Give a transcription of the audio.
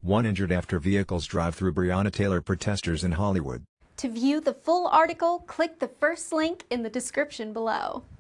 One injured after vehicles drive through Breonna Taylor protesters in Hollywood. To view the full article, click the first link in the description below.